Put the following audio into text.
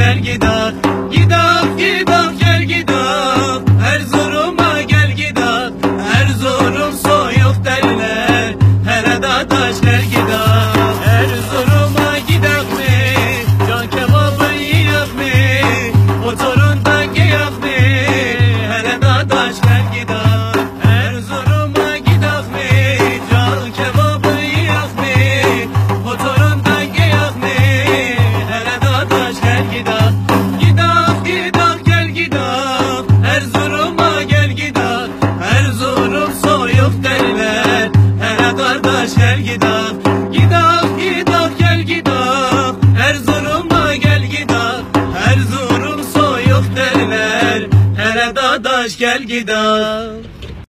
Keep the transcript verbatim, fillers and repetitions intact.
gel gidak. Gidak gidak gel gidak, Erzurum'a gel gidak. Erzurum soyuq derler, hele dadaş gel gidak. Erzurum'a gidak mi, can kebabı yiyak mi, motorundan giyak mi, hele dadaş gel gidak. Erzurum'a gidak mi, can kebabı yiyak mi, motorundan giyak mi, hele dadaş gel gidak. Gidak gidak gel gidak, Erzurum'a gel gidak. Erzurum soyuq derler, hele kardeş gel gidak. Gidak gidak gel gidak, Erzurum'a gel gidak. Erzurum soyuq derler, hele dadaş gel gidak.